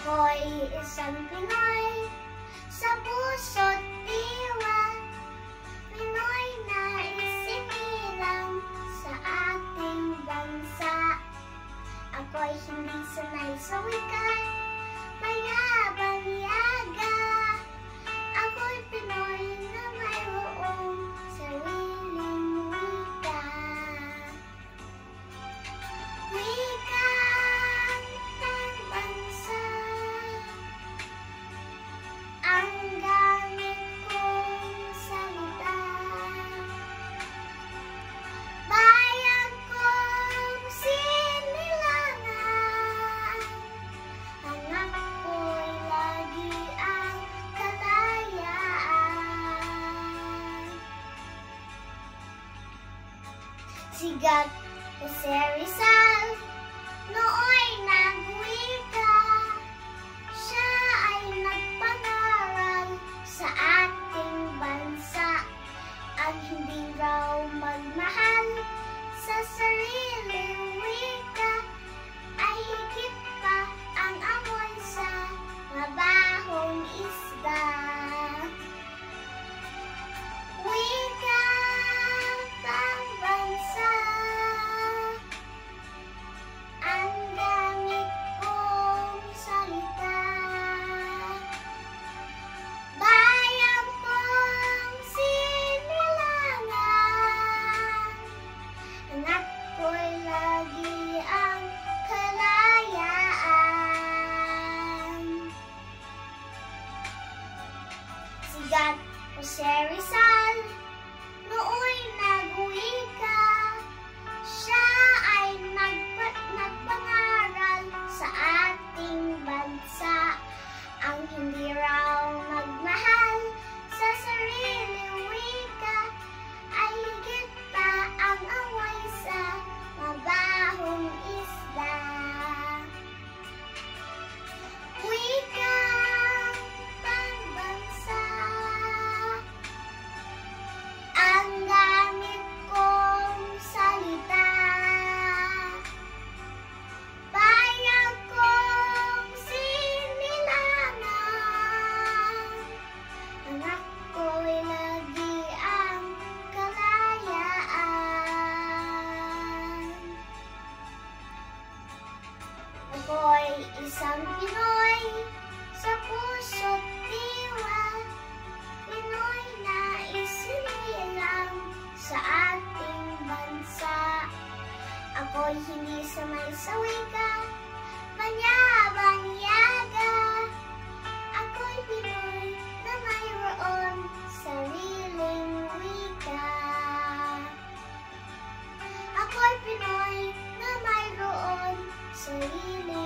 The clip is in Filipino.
Ako'y isang Pinoy, sa puso't diwa. Pinoy na isinilang sa ating bansa. Ako'y hindi sanay sa wika, mayabang-yaga. Ako'y Pinoy na mayroong sariling wika. Wikang pambansa ang gamit kong salita. Bayan kong sinilangan, hanap ko'y lagi ang kalayaan. Sigat Jose Rizal, nooy nagwika. Siya ay nagpangaral sa ating bansa. Ang hindi raw magmahal sa sariling wika ay higit pa ang amoy sa mabahong isda. Wika pambansa ang gamit kong salita. Bayan kong sinilangan, hanap ko'y lagi ang kalayaan. Sigat Jose Rizal, nooy nagwika. Siya ay nagpangaral sa ating bansa. Ang hindi raw magmahal sa sariling wika ay higit pa ang amoy sa mabahong isda. Wikang pambansa ang gamit kong salita. Bayan kong sinilangan, hanap ko'y lagi ang kalayaan. Ako'y isang Pinoy, sa puso't diwa. Pinoy na isinilang sa ating bansa. Ako'y hindi sanay sa wika, manyabang-yaga. Ako'y Pinoy na mayroon sariling wika. Ako'y Pinoy na mayroon sariling